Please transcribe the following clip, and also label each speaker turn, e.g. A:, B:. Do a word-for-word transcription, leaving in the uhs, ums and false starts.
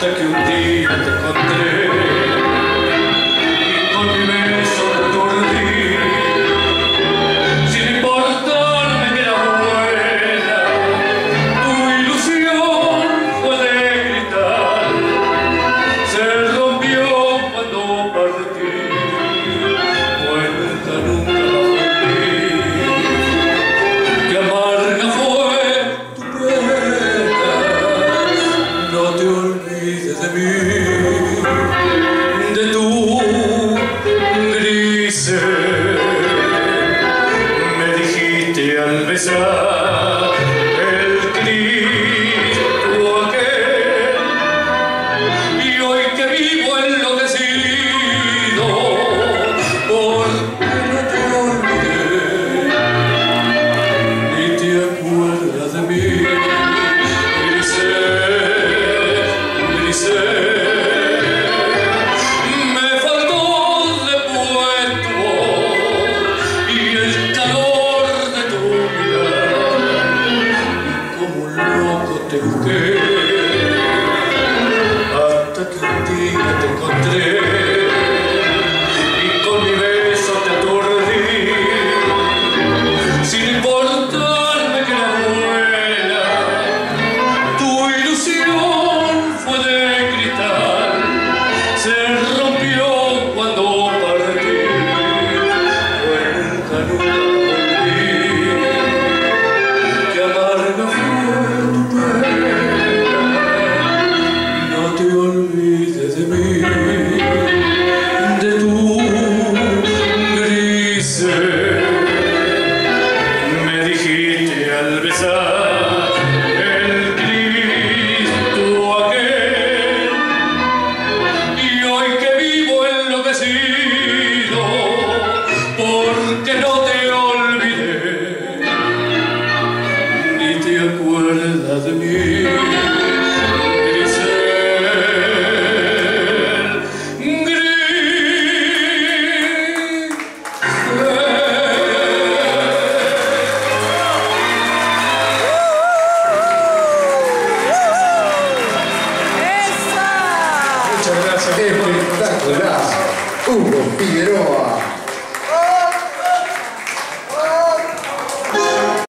A: hasta que un día te encontré y con mi beso te aturdí, sin importarme que era buena, tu ilusión fue de cristal, se rompió cuando partí, pues nunca, nunca la volví. Qué amarga fue tu pena, no te olvides de mí, de tu grises. Me dijiste al besar el Cristo aquel, y hoy que vivo enloquecido, porque no te olvidé, ni te acuerdas de mí. Me faltó después tu voz y el calor de tu mirada, y como un loco te busqué hasta que un día te encontré y con mi beso te aturdí, sin importarme que era buena, tu ilusión fue de cristal, se rompió cuando partí, pues nunca, nunca volví. Qué amarga fue tu pena, no te olvides de mí, de tu grises. Me dijiste al besar el Cristo aquel, y hoy que vivo enloquecido, porque no te olvidé, ni te acuerdas de mí.
B: Espectacular. Hugo Figueroa.